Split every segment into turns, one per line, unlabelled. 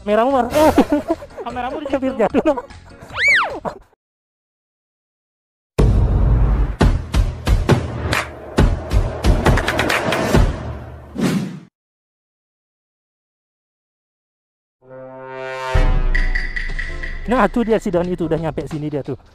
Kameramu mar.
Kameramu di
Hampir
situ.
jatuh no. Nah tuh dia si Dani tuh udah nyampe sini dia tuh.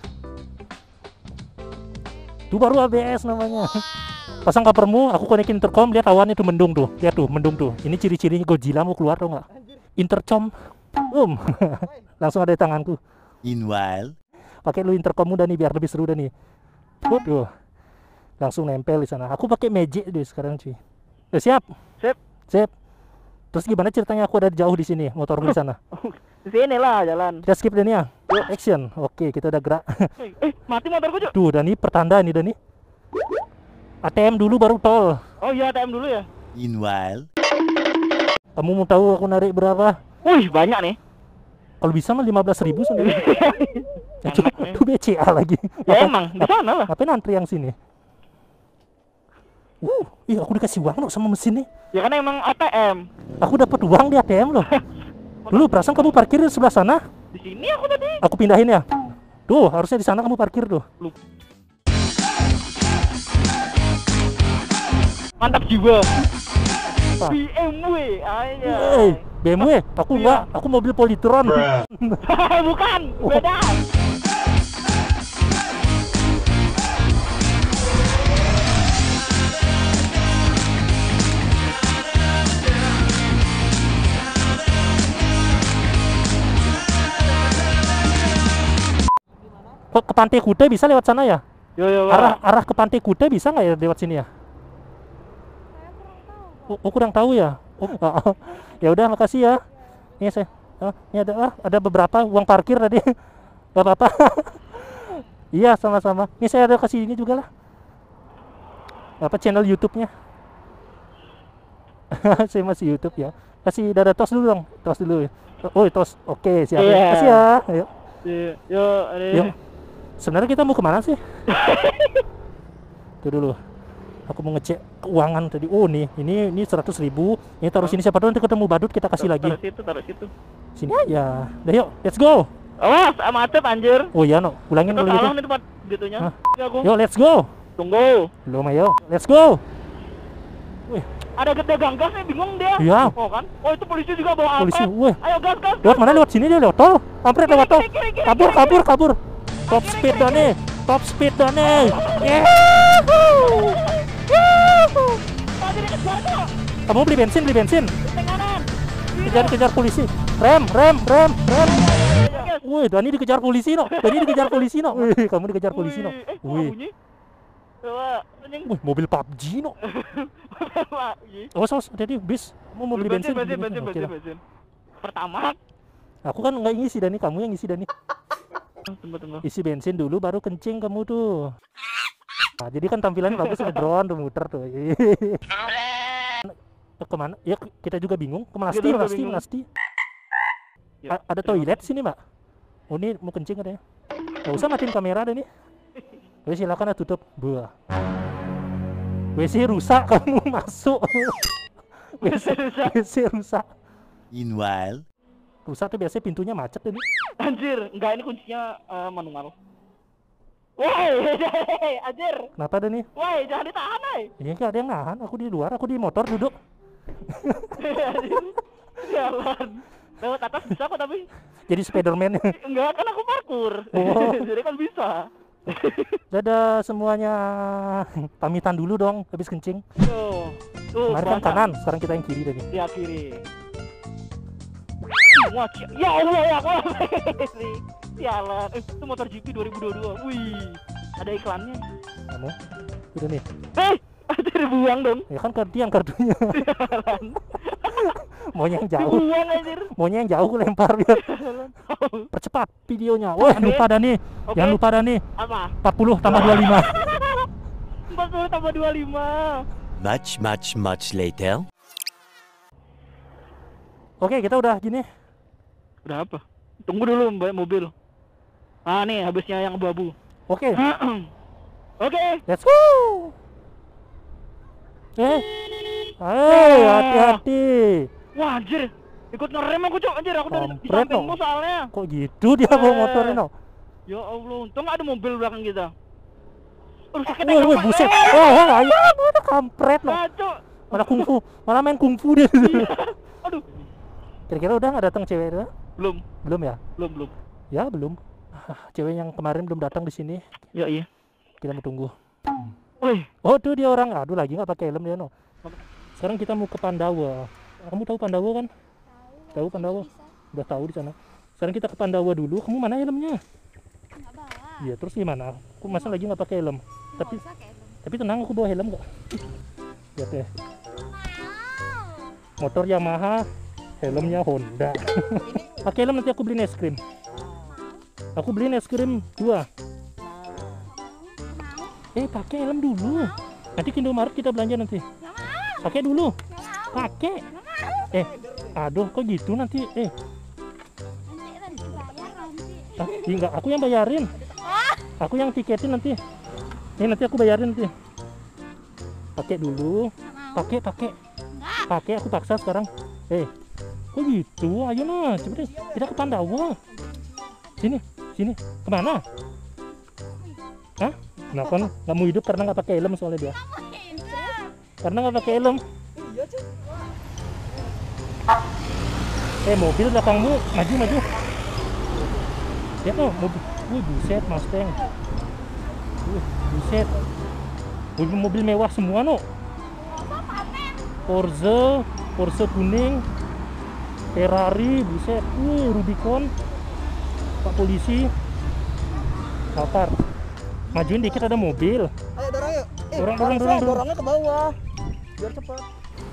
Tuh baru ABS namanya. Pasang covermu, aku konekin intercom, lihat awannya tuh mendung tuh. Lihat tuh, mendung tuh. Ini ciri-cirinya Godzilla mau keluar tau nggak? Intercom. Langsung ada di tanganku.
Meanwhile,
Pakai lu intercommu Dani biar lebih seru Dani. Tuh. Langsung nempel di sana. Aku pakai magic deh sekarang cuy. Udah siap?
Sip.
Sip. Terus gimana ceritanya aku ada jauh di sini, motorku di sana.
Di sini lah jalan.
Kita skip Dani ya. Action. Oke, kita udah gerak.
Mati motorku, Cuk.
Tuh Dani pertanda nih Dani. ATM dulu baru tol.
Oh iya, ATM dulu ya.
meanwhile,
Kamu mau tahu aku narik berapa?
Wih, banyak nih.
Kalau bisa mah 15.000 sendiri. Ya, itu BCA lagi.
Ya emang, di sana lah.
Ngapain antri yang sini? Iya aku dikasih uang loh sama mesin nih.
Ya kan emang ATM.
Aku dapat uang di ATM loh. Dulu perasaan kamu parkir di sebelah sana.
Di sini aku tadi.
Aku pindahin ya. Tuh harusnya di sana kamu parkir tuh.
Mantap jiwa.
Apa?
BMW aja.
BMW, aku enggak, aku mobil Polytron.
Bukan, beda.
Kok ke Pantai Kuta bisa lewat sana ya?
Yo,
Arah ke Pantai Kuta bisa nggak ya lewat sini ya? Oh, kurang tahu ya. Oh, ya udah makasih ya. Ini saya. Ini ada beberapa uang parkir tadi. Gak apa-apa. Iya sama-sama. Ini saya ada kasih ini juga lah. Apa channel YouTube-nya? Saya masih YouTube ya. Kasih dada tos dulu dong. Tos dulu. Oh tos. Oke siap.
Iya.
Kasih ya. Ayo. Yuk.
Yuk.
Sebenarnya kita mau kemana sih? Tuh dulu. Aku mau ngecek keuangan tadi. Oh nih, ini 100.000. Ini taruh sini, siapa tahu nanti ketemu badut kita kasih lagi.
Taruh situ.
Sini aja. Udah yuk, let's go.
Awas, macet anjir.
Oh iya no, ulangin
Kita
dulu gitu.
salah nih tempat gitunya.
Hah?
Ya, aku.
Yuk, let's go.
Tunggu.
Belum ayo, let's go. Wih,
Ada gede ganggas nih, bingung dia.
Iya.
Oh kan? Oh itu polisi juga bawa
polisi.
alpet.
Wih,
Ayo gas.
lewat mana? Lewat sini dia lewat tol. Kampret lewat tol.
Kiri.
Kabur. Top speed dah nih. Top speed dah nih.
Tadi dikejar tuh.
Kamu beli bensin.
Di kanan.
Kejar polisi. Rem.
Gas.
Wih, Dani dikejar polisi no. Wih, kamu dikejar polisi no.
Kok
Wih.
bunyi? Coba, anjing.
Wih, mobil PUBG no. Awas, jadi bis. Kamu mau beli bensin? Oke lah.
Bensin. Pertama.
Aku kan nggak ngisi Dani, kamu yang ngisi Dani.
Tunggu.
Isi bensin dulu baru kencing kamu tuh. Nah, jadi kan tampilannya bagus ada drone tuh muter tuh. Kemana? Ya kita juga bingung.
Kita juga bingung.
Melasti.
Ya,
Ada toilet sini Mbak. Oh ini mau kencing katanya. Gak usah matiin kamera deh nih. Oke silakan tutup. Buah. WC rusak kamu masuk. WC rusak.
meanwhile,
Rusak tuh biasanya pintunya macet ini.
Anjir, enggak ini kuncinya manual. Woi, anjir.
Kenapa ada nih?
Woi, jangan ditahan, ay.
Ini nggak ada yang nahan. Aku di luar, aku di motor duduk.
Jalan. Lewat atas bisa kok tapi.
Jadi Spiderman.
Enggak, kan aku parkur.
Oh.
Jadi kan bisa.
Dadah semuanya. Pamitan dulu dong habis kencing.
Tuh.
Kemarin kan
basah.
kanan, sekarang kita yang kiri tadi.
Ya kiri. Wah, ya Allah ya aku. Sialan. Itu motor GP 2022. Wih. Ada iklannya.
Kamu udah nih.
Anjir buang dong.
Ya kan gantian kartunya.
Sialan.
Maunya yang jauh.
Buang anjir.
Maunya yang jauh lempar biar percepat videonya. Wah, lupa Dani.
Oke.
Jangan lupa Dani.
Apa?
40 tambah 25.
40 tambah 25.
much later.
Oke, kita udah gini.
Udah apa? Tunggu dulu mbak mobil. Ah nih habisnya yang abu-abu.
Oke,
Oke.
let's go. Hati-hati.
Wah anjir. Ikut ngerem aku cok, anjir aku dari di
Kampret,
sampingmu
no.
soalnya.
Kok gitu dia bawa motornya, no?
Ya Allah, untung nggak ada mobil belakang kita. Sakit
Woi, buset. Oh, ayo, udah kampret, no.
Cok.
Malah kungfu, malah main kungfu dia.
Aduh.
Kira-kira udah nggak datang cewek itu?
Belum,
Belum ya?
belum.
Ya belum. Cewek yang kemarin belum datang di sini.
Ya iya.
Kita mau tunggu.
Woi,
Oh tuh dia orang. Aduh lagi nggak pakai helm dia, no. Sekarang kita mau ke Pandawa. Kamu tahu Pandawa kan? Tahu Pandawa? Udah tahu di sana. Sekarang kita ke Pandawa dulu. Kamu mana helmnya?
Nggak bawa.
Iya terus gimana? Aku masa lagi nggak pakai helm.
Nggak usah kayak helm.
Tapi tenang, aku bawa helm kok. Lihat deh.
Mau.
Motor Yamaha, helmnya Honda. Pakai helm nanti aku beliin es krim. Aku beliin es krim 2. Pakai helm dulu. Nanti ke Indomaret kita belanja nanti.
Nggak mau.
Pakai dulu.
Nggak mau.
Pakai.
Nggak mau.
Aduh kok gitu nanti.
Nanti bayar nanti.
Enggak, aku yang bayarin. Aku yang tiketin nanti. Ini nanti aku bayarin nanti. Pakai dulu.
Nggak mau.
Pakai. Pakai aku paksa sekarang. Kok gitu? Ayo nah, cepetin. Kita ke Pandawa. Sini. Kemana? Hah? Nah kan nggak mau hidup karena nggak pakai helm soalnya dia. Karena nggak pakai helm. Mobil belakangmu maju. Lihat tuh mobil. Wih buset Mustang. Wih buset. Mobil mewah semua no. Porsche kuning, Ferrari, buset. Wih Rubicon. Pak polisi. Sabar. Majuin dikit ada mobil.
Ayo dorong yuk.
Dorong.
Dorongnya ke bawah. Biar cepat.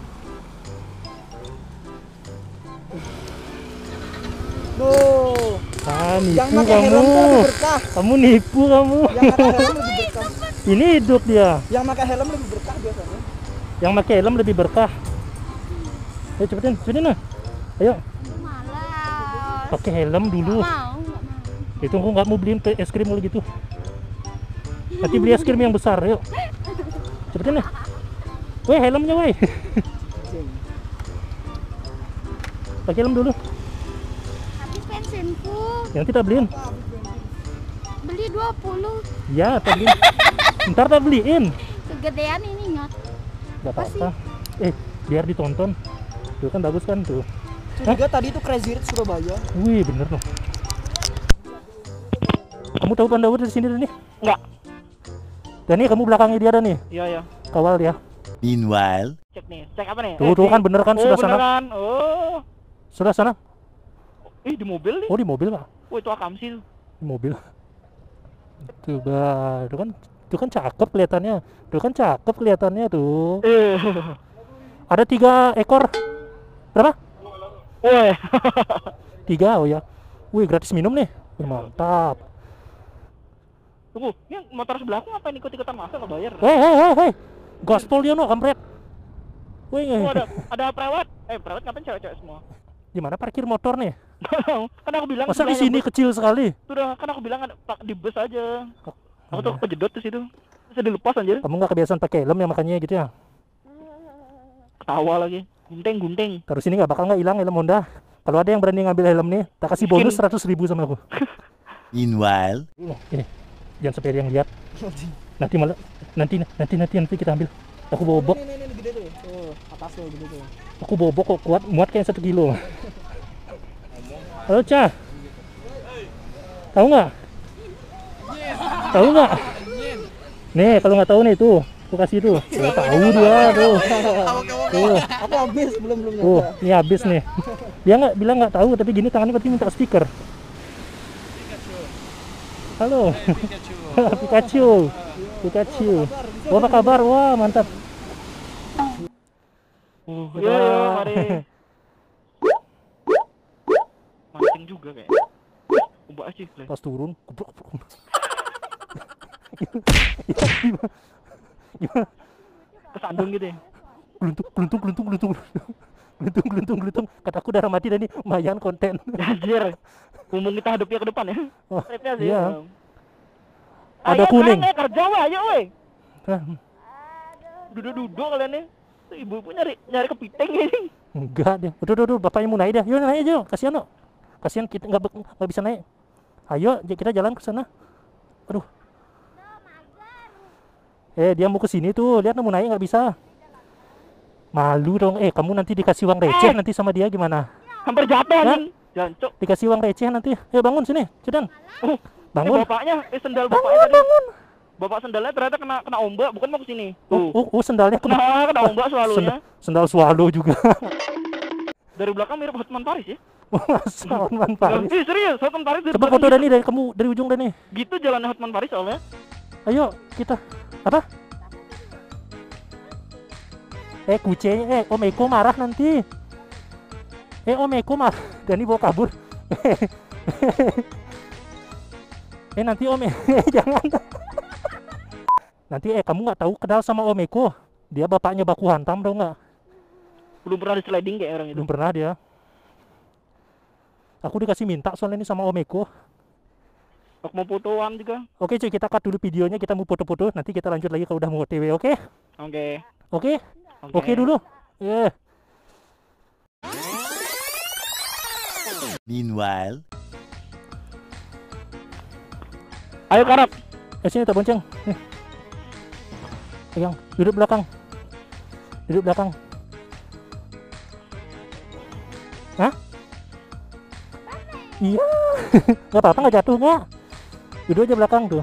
Duh. Yang
Nipu
pakai helm tuh
kamu.
lebih berkah.
Kamu nipu kamu.
Yang pakai helm lebih berkah.
Ini hidup dia.
Yang pakai helm lebih berkah biasanya.
Yang pakai helm lebih berkah. Ayo cepetin nah. Ayo,
Malas.
pakai helm dulu.
Nggak mau.
Itu aku nggak mau beliin es krim kalau gitu. Nanti beli es krim yang besar, yuk. Cepetin nih. Weh, helmnya weh. Pakai helm dulu.
Habis bensinku.
Yang kita beliin.
Beli 20.
Ya, tak beliin. Ntar tak beliin.
Kegedean ini nyot.
Gak apa-apa. Biar ditonton. Tuh kan bagus kan tuh.
Curiga tadi itu Crazy Rich Surabaya.
Wih, bener loh. Kamu tahu Pandawa dari sini nih?
enggak.
Dan nih kamu belakangnya dia ada nih.
Iya.
Kawal dia.
Meanwhile,
Cek apa nih?
Tuh kan bener kan sudah sana.
Beneran. Oh.
Sudah sana.
Di mobil nih.
Oh, di mobil, Pak.
Wah, itu Akamsi tuh.
Di mobil. Tuh, bah. Itu kan cakep kelihatannya. Tuh. Ada 3 ekor. Berapa?
Woi.
3, oh ya. Wih, gratis minum nih. Wih, mantap.
Tunggu, ini motor sebelah aku ngapain ikut-ikutan masa nggak bayar?
Hei. Gaspol dia no, kampret. Wih,
Oh, ada perawat. Perawat ngapain cewek-cewek semua?
Gimana parkir motor nih?
Kan aku bilang
Masa di
sebelahnya
sini
bus.
kecil sekali?
Sudah, kan aku bilang ada di bus aja. Aku tuh kejedot di situ. Bisa dilepas anjir.
Kamu nggak kebiasaan pakai helm ya makanya gitu ya?
Ketawa lagi. Gunting.
Terus ini nggak bakal hilang helm Honda. Kalau ada yang berani ngambil helm nih, tak kasih bonus 100.000 sama aku.
meanwhile,
Ini, jangan sampai ada yang lihat. Nanti kita ambil. Aku bobok.
Ini gede tuh. Tuh, atas tuh gede tuh.
Aku bobok kok kuat, muat kayak 1 kilo. Halo Cah. Tahu nggak? Nih, kalau nggak tahu nih tuh, aku kasih tuh. Tuh, tahu dia tuh. Tuh.
Aku habis belum
Oh, ini habis nih. Dia nggak bilang nggak tahu, tapi gini tangannya berarti minta stiker. Halo. Pikachu. Oh, apa kabar? Wah, mantap.
Iya, mari. Mancing juga kayak. Ubah sih.
Pas turun, kubruk.
Kesandung gitu ya.
Geluntung. Kataku darah mati dan ini lumayan konten.
Anjir. Ngomong kita hadapnya ke depan ya.
Oh,
Tripnya sih.
iya.
Bang.
Ada
Ayo,
kuning.
Kan, kerja weh, ayo weh.
Hah,
Duduk kalian nih. Tuh, ibu-ibu nyari kepiting ini.
Enggak deh. Udah, bapaknya mau naik dah. Yuk naik aja, yuk. Kasihan no. Kasihan kita nggak bisa naik. Ayo, kita jalan ke sana. Aduh. Dia mau ke sini tuh. Lihat mau naik nggak bisa. Malu dong. Kamu nanti dikasih uang receh nanti sama dia gimana?
Hampir jatuh anjing. Jancuk.
Dikasih uang receh nanti. Ayo bangun sini, Cedan. Bangun.
Bapaknya, sendal bapaknya tadi.
Bangun.
Bapak sendalnya ternyata kena ombak, bukan mau ke sini.
Sendalnya
Kena ombak swallow-nya.
Sendal swallow juga.
Dari belakang mirip Hotman Paris ya.
Masa Hotman Paris.
Serius, Hotman Paris dari
Coba foto
belakang
Dani dari kamu dari ujung Dani.
gitu jalannya Hotman Paris soalnya.
Ayo kita apa? Kucingnya Om Eko marah nanti. Om Eko marah. Dani bawa kabur. Nanti Om jangan. Nanti kamu nggak tahu kenal sama Om Eko. Dia bapaknya baku hantam tau nggak?
Belum pernah di sliding kayak orang itu.
Belum pernah dia. Aku dikasih minta soalnya ini sama Om Eko.
Aku mau fotoan juga.
Oke cuy, kita cut dulu videonya, kita mau foto-foto. Nanti kita lanjut lagi kalau udah mau OTW, oke? Oke dulu.
Meanwhile,
Ayo Karap.
Sini tak bonceng. Nih. Pegang, duduk belakang. Hah? Iya. Gak apa-apa, nggak jatuh nggak? Duduk aja belakang tuh.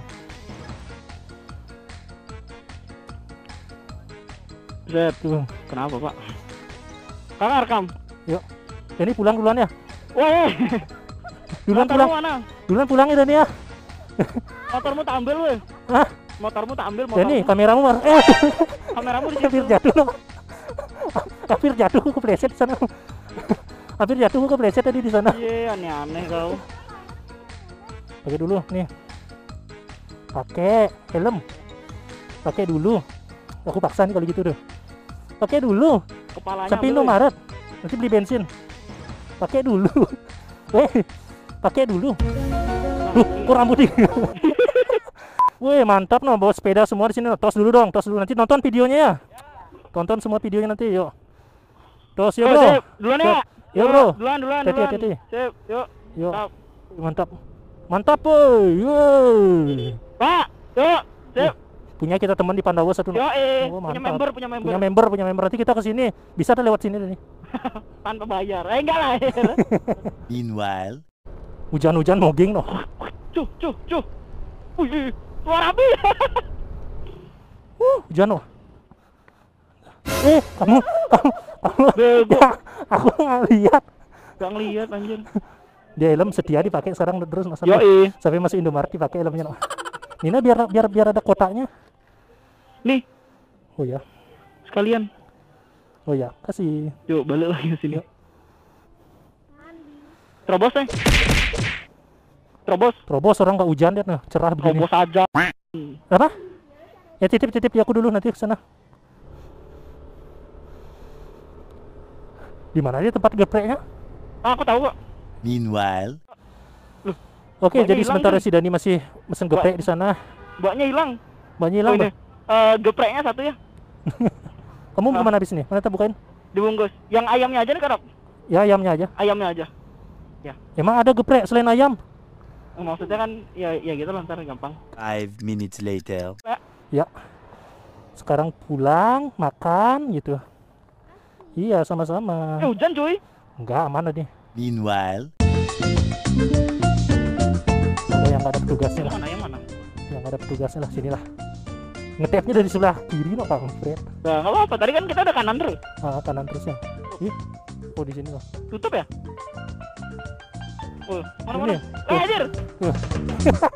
Zet.
Tuh.
Kenapa Pak? Kakak rekam.
Yuk. Ini pulang duluan ya.
Woi.
Duluan
Motormu
pulang.
mana?
Duluan pulang ya Dani ya.
Motormu tak ambil weh.
Hah?
Motormu tak ambil
Dani,
motormu.
kameramu
Kameramu di
hampir
situ.
jatuh loh. Hampir jatuh, aku kepleset di sana. Hampir jatuh, aku kepleset tadi di sana.
Iya, aneh-aneh kau.
Pakai dulu nih. Pakai helm. Pakai dulu. Aku paksa nih kalau gitu tuh. Pakai dulu.
Kepalanya
Sampai
ambil, weh.
Indomaret. Nanti beli bensin. Pakai dulu. Pakai dulu. Kok rambut nih? Wih, mantap no, bawa sepeda semua di sini. Tos dulu dong, tos dulu. Nanti nonton videonya ya. Tonton semua videonya nanti, yuk. Tos ya,
Yo,
bro.
sip. Duluan ya.
Yo, bro.
Duluan.
Hati-hati.
Sip, yuk.
Yuk.
Stop.
Mantap. Mantap, boy. Yeay.
Pak, yuk. Sip.
Punya kita teman di Pandawa satu.
Yo,
Oh,
punya
mantap.
member.
Punya member. Nanti kita ke sini. Bisa tuh lewat sini nih.
Tanpa bayar. Enggak lah.
meanwhile,
Hujan-hujan moging no.
Cuh. Wih, suara api.
Hujan no. Kamu
Bego.
ya, aku nggak lihat.
Gak ngeliat anjir.
Dia helm setia dipakai sekarang terus no,
Yo,
sampai masuk Indomaret dipakai helmnya no. Nina biar ada kotaknya.
nih,
Oh ya.
sekalian.
Oh ya, kasih.
Yuk, balik lagi ke sini. Terobos nih.
Terobos orang nggak hujan lihat nah, cerah begini.
Terobos aja.
Apa? Ya titip ya aku dulu nanti ke sana. Di mana dia tempat gepreknya?
Aku tahu kok.
meanwhile,
Oke,
Mbaknya
jadi
hilang,
sementara
Jun.
si Dani masih mesen geprek di sana.
Mbaknya hilang.
Banyak hilang.
Oh, ini.
Bang.
Gepreknya satu ya.
Kamu kemana habis nih? Mana kita bukain?
Dibungkus. Yang ayamnya aja nih, Karap.
Ya ayamnya aja.
Ayamnya aja.
Emang ada geprek selain ayam?
Maksudnya kan ya gitu lah, ntar gampang.
5 minutes later.
Ya. Sekarang pulang, makan gitu. Iya, sama-sama.
Hujan cuy.
Enggak, aman nih.
Meanwhile,
Ada yang nggak ada petugasnya lah.
Mana yang mana?
Yang nggak ada petugasnya lah, sinilah. Ngetapnya dari sebelah kiri no, Kang Fred.
Nah, nggak apa-apa. Tadi kan kita udah kanan terus.
Kanan terusnya. Ih. Oh, di sini loh.
Tutup ya? Oh,
Ini
mana?
ya? Tuh.
Anjir.